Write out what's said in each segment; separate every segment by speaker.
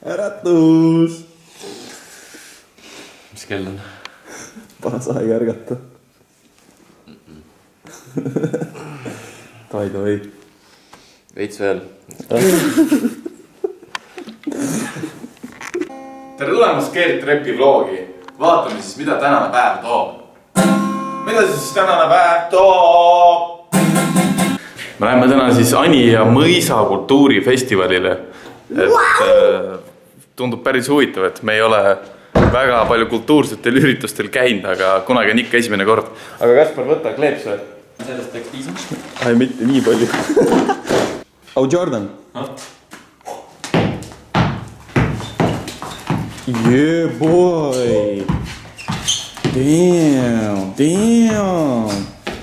Speaker 1: äratus!
Speaker 2: Mis kell on?
Speaker 1: Paras aeg ärgata. Davai.
Speaker 2: Veits veel. Tere tulemast Gert Repi vlogi. Vaatame siis, mida tänane päev toob. Mida siis tänane päev toob? Me läheme täna siis Ani ja Mõisa kultuurifestivalile. Tundub päris huvitav, et me ei ole väga palju kultuursetel üritustel käinud, aga kunagi on ikka esimene kord. Aga Kaspar, võta kleeps või? Sellest teeks piisab?
Speaker 1: Ai, mitte nii palju. Oh, Jordan. Yeah, boy. Damn.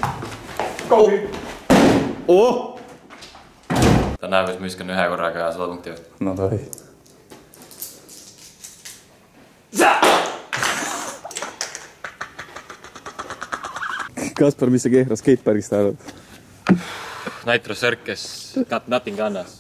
Speaker 1: Oh!
Speaker 2: Ta näeb, et ma viskan ühe korraga 100 punkti või?
Speaker 1: No davai. Kaspar, mis sa Kehra skatepargist arvad?
Speaker 2: Nitro Circus, got nothing on us.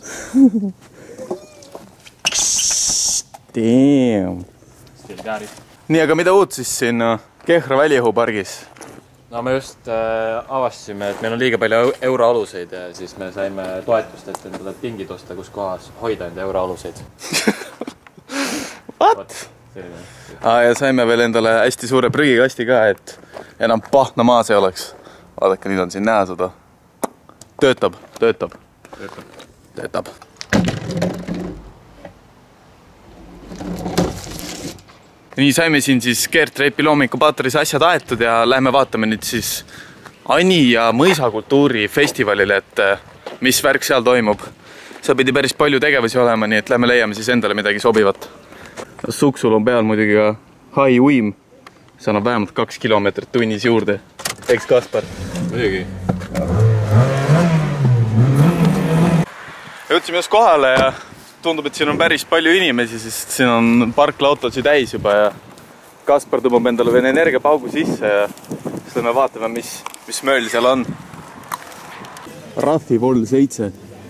Speaker 1: Damn. Nii, aga mida uut siis siin Kehra väliõhupargis?
Speaker 2: No me just avastasime, et meil on liiga palju euroaluseid ja siis me saime toetust, et endale pingid osta, kus kohas hoida enda euroaluseid.
Speaker 1: What? Ja saime veel endale hästi suure prügikasti ka, et enam pahna maas ei oleks. Vaadake, nüüd on siin näha seda. Töötab. Nii saime siin siis Gert Repi loomingupaateris asjad aetud ja lähme vaatame nüüd siis Ani ja Mõisa kultuurifestivalile, et mis värk seal toimub. Seal pidi päris palju tegevusi olema, nii et lähme leiame siis endale midagi sobivat. Suksul on peal muidugi ka high uim. See annab vähemalt 2 kilomeetrit tunnis juurde. Eks Kaspar?
Speaker 2: Muidugi.
Speaker 1: Jõudsime just kohale ja tundub, et siin on päris palju inimesi, sest siin on parklaautosid täis juba ja Kaspar tõmbab endale veel energiapaugu sisse ja siis lähme vaatame, mis mööl seal on. Raffi Vol 7.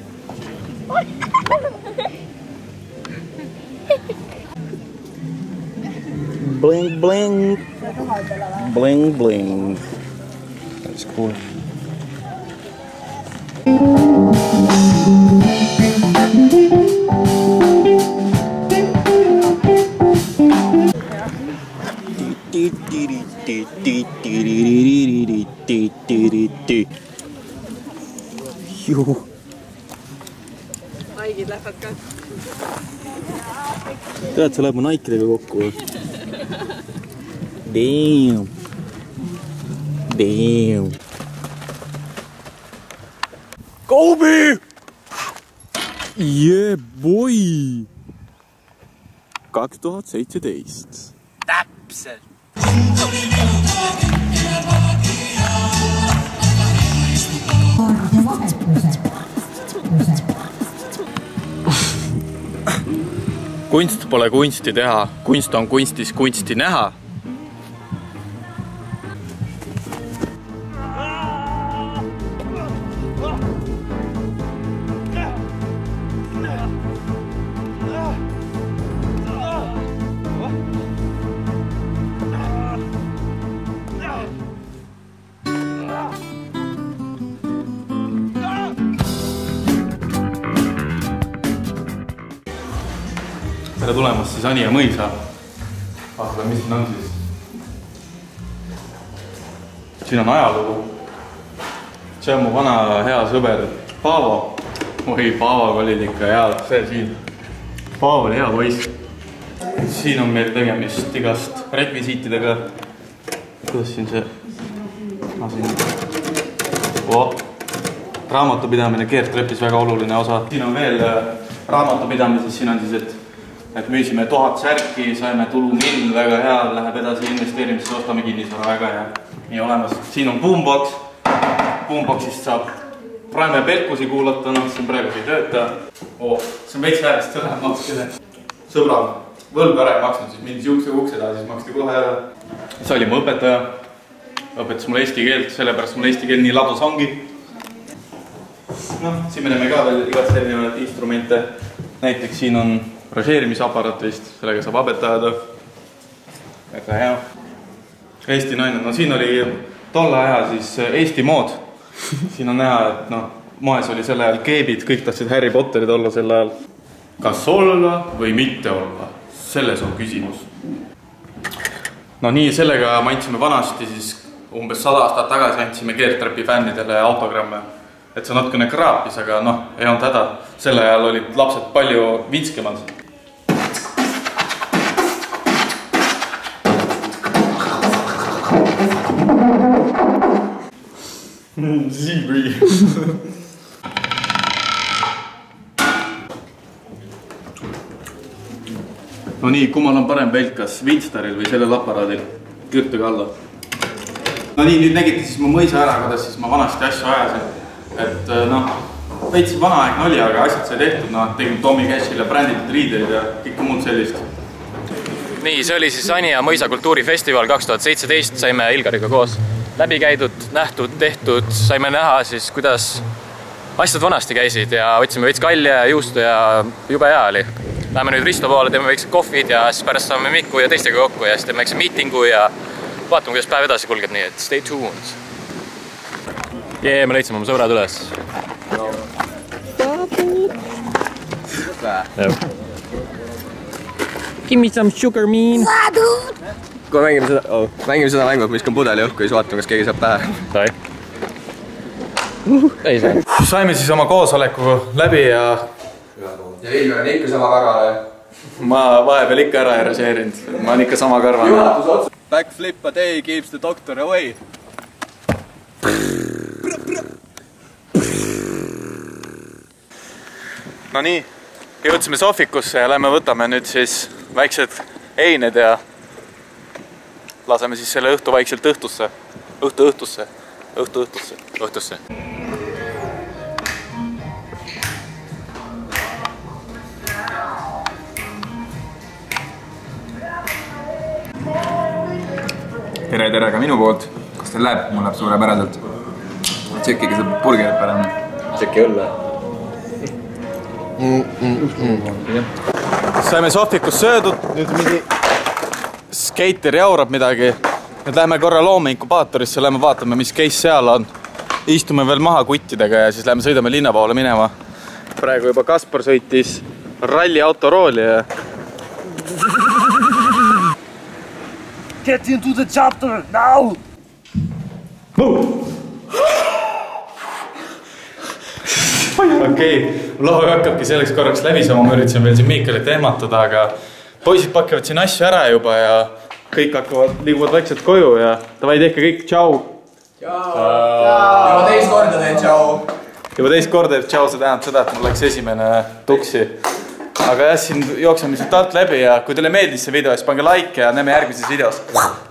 Speaker 1: Bling, bling. Bling, bling. That's cool. Juhu.
Speaker 3: Naigid lähevad ka.
Speaker 1: Tead, sa läheb mu naikidega kokku. Damn. Kobe! Yeah, boy! 2017.
Speaker 2: Täpselt! Kunst pole kunsti teha, kunst on kunstis kunsti näha.
Speaker 1: Tere tulemast siis Ani ja Mõisa. Vaatame, mis siin on siis. Siin on ajalugu. See on mu vana hea sõber Paavo. Oi, Paavoga olid ikka head. See siin. Paavo oli hea poiss. Siin on meil tegemist igast rekvisiitidega. Kuidas siin see? Raamatupidamine Gert Repis väga oluline osa. Siin on veel raamatupidamises. Siin on siis, et müüsime 1000 särki, saime tulu mill, väga hea, läheb edasi investeerimisse, ostame kinnisvara, väga hea. Nii olemas. Siin on boombox. Boomboxist saab Praeme Pelkusi kuulata, see on praegu ei tööta. See on veits väärist sõle makskede. Sõbrad, võlg ära ei maksnud, siis mindis juukse ukse taha, siis maksti kohe ära. See oli mu õpetaja. Õpetas mulle eesti keelt, sellepärast mulle eesti keel nii ladus ongi. Siin me näeme ka veel igast erinevaid instrumente. Näiteks siin on Ražeerimisaparaat vist, sellega saab habet ajada. Väga hea. Eesti naine, no siin oli tolle aja siis Eesti mood. Siin on näha, et noh, moes oli selle ajal keebid, kõik tahtsid Harry Potterid olla sel ajal. Kas olla või mitte olla? Selles on küsimus. No nii, sellega me andsime vanasti siis umbes 100 aastat tagasi andsime Geartrapi fännidele autogramme. Et see natukene kraapis, aga noh, ei olnud häda. Selle ajal olid lapsed palju vitskemad. Zebri. No nii, kummal on parem pelk, kas Winstaril või sellel aparaadil? Kirjutage alla. No nii, nüüd nägite siis mu mõisa ära, kuidas siis ma vanasti asju ajasin. Et noh, veitsi vanaaegne oli, aga asjad sai tehtud. Noh, tegin Tommy Cashile bränditud riideid ja kõike muud sellist.
Speaker 3: Nii, see oli siis Anija Mõisa kultuurifestival 2017. Saime Ilgariga koos läbi käidud, nähtud, tehtud. Saime näha siis, kuidas asjad vanasti käisid ja võtsime veits kalja ja juustu ja jube hea oli. Läheme nüüd Risto poole, teeme väiksed kohvid ja siis pärast saame Miku ja teistega kokku ja siis teeme väikse miitingu ja vaatame, kuidas päev edasi kulgeb, nii et stay tuned. Jee, me leidsime oma sõbrad üles. Give me some sugar mean.
Speaker 4: Kui mängime seda mängu, et viskan pudeli õhku ja siis vaatame, kas keegi saab pähe.
Speaker 3: Sai. Ei saa.
Speaker 1: Saime siis oma koosoleku läbi ja
Speaker 4: Ilgar on ikka sama karvane.
Speaker 1: ma vahepeal ikka ära ei raseerinud. Ma olen ikka sama karvane.
Speaker 4: Backflip a day keeps the doctor away.
Speaker 1: No nii, jõudsime Sohvikusse ja lähme võtame nüüd siis väiksed eined ja laseme siis selle õhtu vaikselt õhtusse. Õhtusse.
Speaker 4: Tere ka minu poolt. Kas teil läheb? Mul läheb suurepäraselt. Tšekkige see burgerit pärane. Tšekki õlle.
Speaker 1: Saime Sohvikus söödud, nüüd mingi skater jaurab midagi. Nüüd läheme korra loomeinkubaatorisse, läheme vaatame, mis case seal on. Istume veel maha kuttidega ja siis läheme sõidame linna poole minema. Praegu juba Kaspar sõitis ralli autorooli ja
Speaker 5: Get into the chapter now!
Speaker 1: Okei, loog hakkabki selleks korraks läbi saama, ma üritasin veel siin Miikalit ehmatada, aga poisid pakivad siin asju ära juba ja kõik liiguvad vaikselt koju ja davai, tehke kõik, tšau!
Speaker 4: Juba teist korda teen tšau!
Speaker 1: Juba teist korda teeb tšau, see tähendab seda, et mul läks esimene tuksi. Aga jah, siin jookseme siit alt läbi ja kui teile meeldis see video, siis pange like ja näeme järgmises videos.